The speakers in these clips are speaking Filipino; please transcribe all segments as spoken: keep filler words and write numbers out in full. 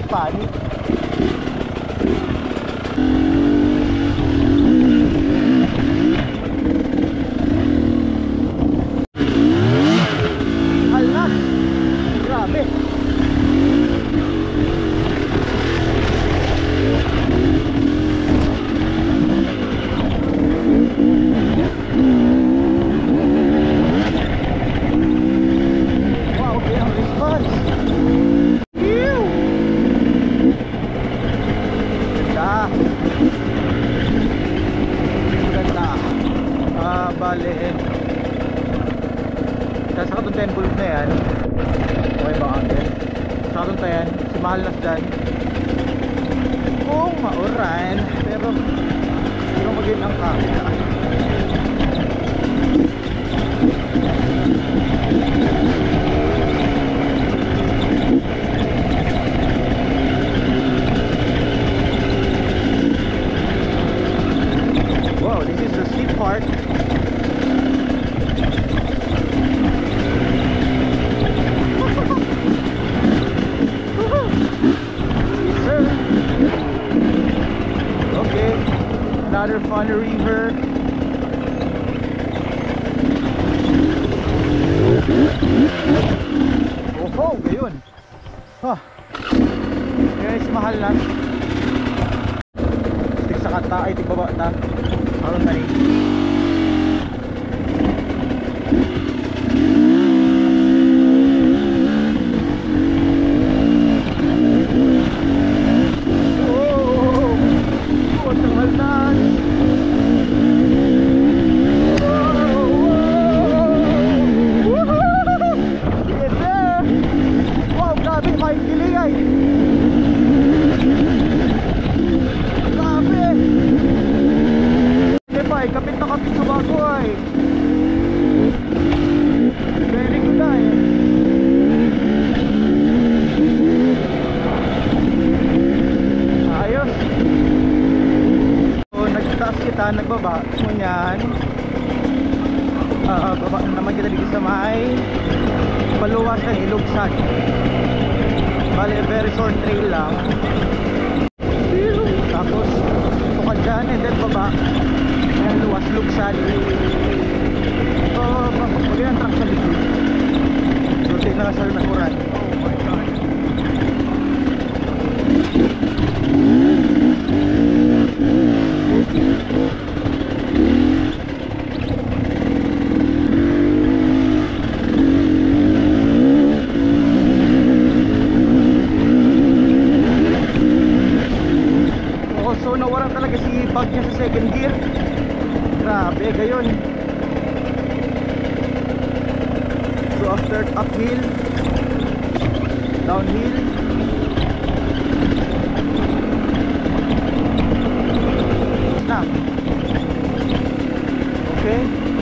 panic. Hala, grabe. ten volt na yan. Okay ba angin? Sakto na yan. Si mahal na dyan kung mauran, pero pero maging ang kamera. Wow, this is the steep part. Another fun river. Oh, gayon. Huh. Guys, mahal na. Stik sa kata ay tigbaba na. Aron na rin. Kapit na kapit sa bago ay. Very good ay. Ayos. So nagtaas kita, nagbaba. Ngunyan uh, baba na naman kita dito sa may paluwas ng Ilugsan. Bale, very short trail lang. Tapos tukad dyan and then baba luwas lugsan. So magiging ang truck sa likod. So tignan na sa nakuran. Oh my god. Oh, so nawala talaga si bag niya sa second gear. Grabe, gayon. So after uphill, downhill, na. Okay.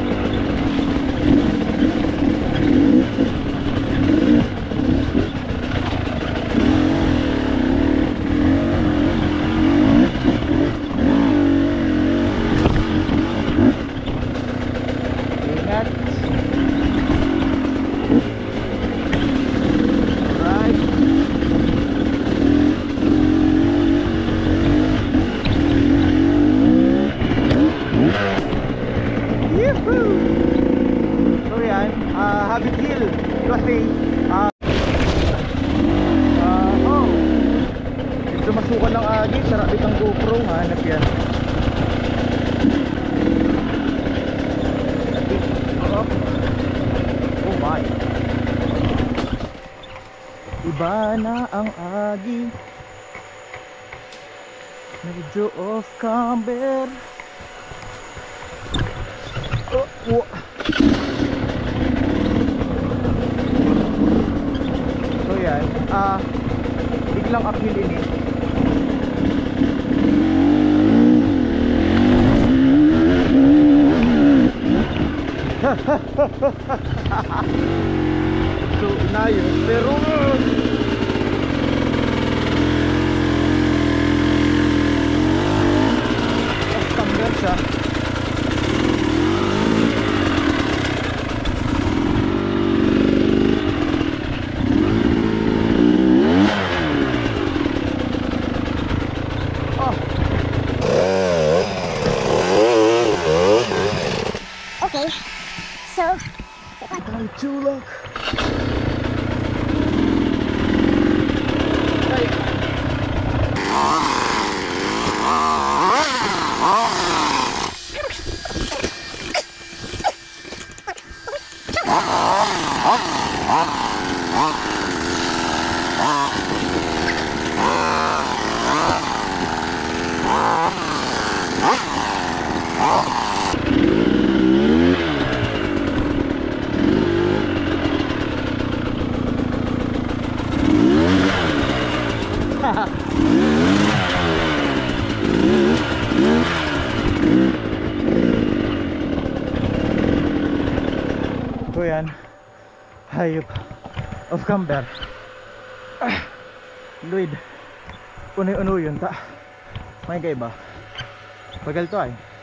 Masukan ng agi, sarapit ang GoPro, hanap yan. Oh my. Iba na ang agi, medyo off camber. Oh, oh. So yan, ah uh, biglang uphill ini. So inayon, pero camber siya. Tulak. So yan, hayop of camber. Ah, Lloyd, unoy-uno yun ta. May kaiba. Bagal to ay.